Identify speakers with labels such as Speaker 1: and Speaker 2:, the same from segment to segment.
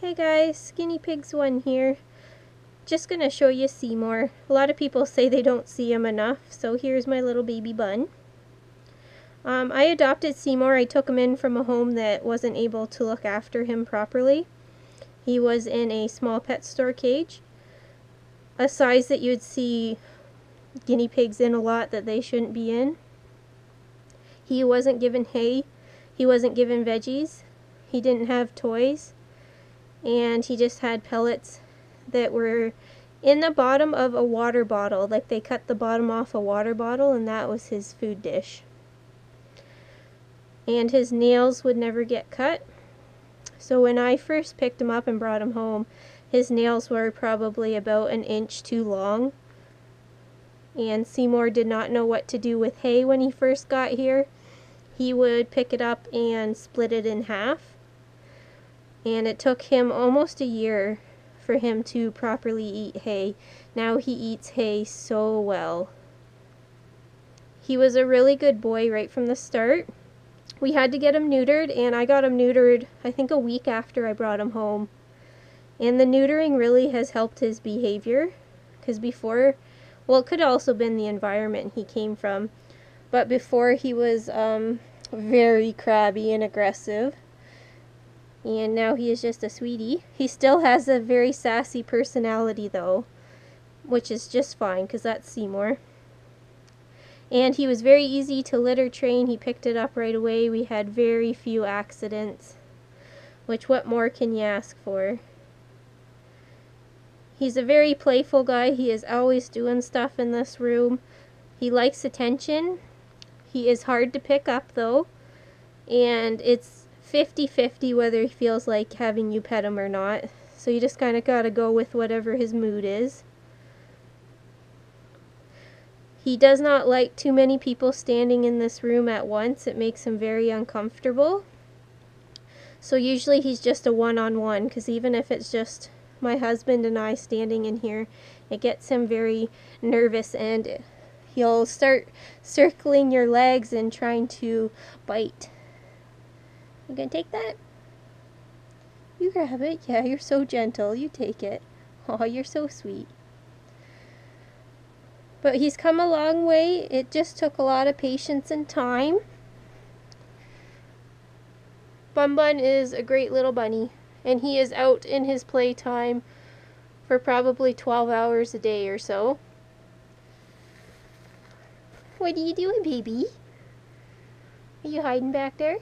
Speaker 1: Hey guys, Skinny Pigs 1 here. Just gonna show you Seymour. A lot of people say they don't see him enough, so here's my little baby bun. I adopted Seymour. I took him in from a home that wasn't able to look after him properly. He was in a small pet store cage, a size that you'd see guinea pigs in a lot that they shouldn't be in. He wasn't given hay, he wasn't given veggies, he didn't have toys, and he just had pellets that were in the bottom of a water bottle. Like they cut the bottom off a water bottle and that was his food dish. And his nails would never get cut. So when I first picked him up and brought him home, his nails were probably about an inch too long. And Seymour did not know what to do with hay when he first got here. He would pick it up and split it in half. And it took him almost a year for him to properly eat hay. Now he eats hay so well. He was a really good boy right from the start. We had to get him neutered, and I got him neutered I think a week after I brought him home. And the neutering really has helped his behavior, because before, well, it could have also been the environment he came from, but before he was very crabby and aggressive. And now he is just a sweetie. He still has a very sassy personality though, which is just fine because that's Seymour. And he was very easy to litter train. He picked it up right away. We had very few accidents, which what more can you ask for? He's a very playful guy. He is always doing stuff in this room. He likes attention. He is hard to pick up though, and it's 50-50 whether he feels like having you pet him or not. So you just kind of gotta go with whatever his mood is. He does not like too many people standing in this room at once. It makes him very uncomfortable. So usually he's just a one-on-one, because even if it's just my husband and I standing in here, it gets him very nervous and he'll start circling your legs and trying to bite. You gonna take that? You grab it. Yeah, you're so gentle. You take it. Oh, you're so sweet. But he's come a long way. It just took a lot of patience and time. Bun Bun is a great little bunny, and he is out in his playtime for probably 12 hours a day or so. What are you doing, baby? Are you hiding back there?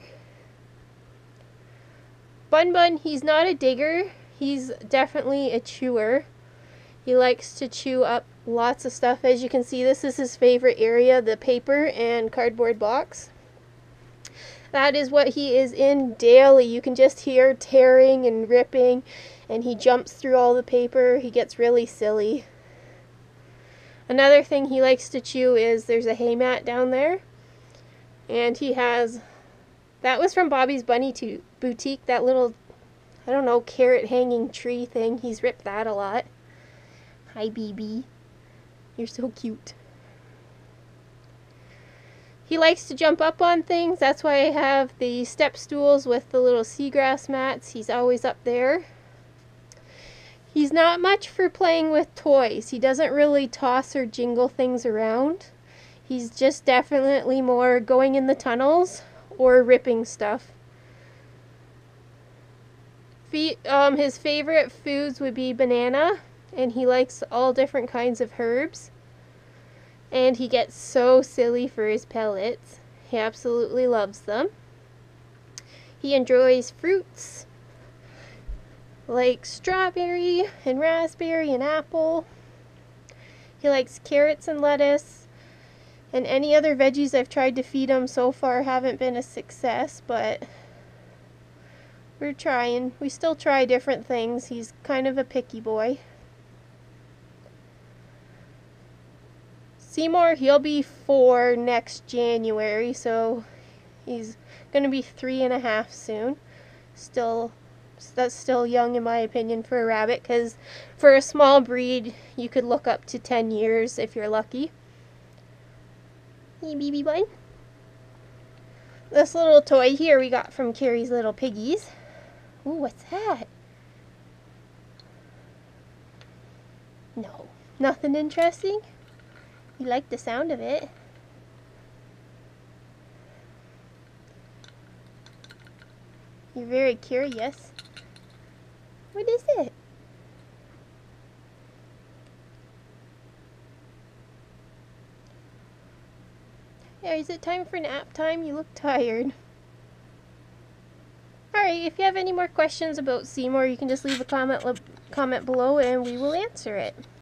Speaker 1: Bun Bun, he's not a digger. He's definitely a chewer. He likes to chew up lots of stuff. As you can see, this is his favorite area, the paper and cardboard box. That is what he is in daily. You can just hear tearing and ripping, and he jumps through all the paper. He gets really silly. Another thing he likes to chew is there's a hay mat down there, and he has, that was from Bobby's Bunny Boutique, that little, I don't know, carrot hanging tree thing. He's ripped that a lot. Hi, BB. You're so cute. He likes to jump up on things. That's why I have the step stools with the little seagrass mats. He's always up there. He's not much for playing with toys. He doesn't really toss or jingle things around. He's just definitely more going in the tunnels or ripping stuff. His favorite foods would be banana, and he likes all different kinds of herbs. And he gets so silly for his pellets. He absolutely loves them. He enjoys fruits like strawberry and raspberry and apple. He likes carrots and lettuce. And any other veggies I've tried to feed him so far haven't been a success, but we're trying. We still try different things. He's kind of a picky boy. Seymour, he'll be 4 next January, so he's going to be 3.5 soon. That's still young in my opinion for a rabbit, because for a small breed, you could look up to 10 years if you're lucky. Hey, BB Bun. This little toy here we got from Carrie's Little Piggies. Ooh, what's that? No, nothing interesting? You like the sound of it. You're very curious. What is it? Yeah, is it time for nap time? You look tired. Alright, if you have any more questions about Seymour, you can just leave a comment below and we will answer it.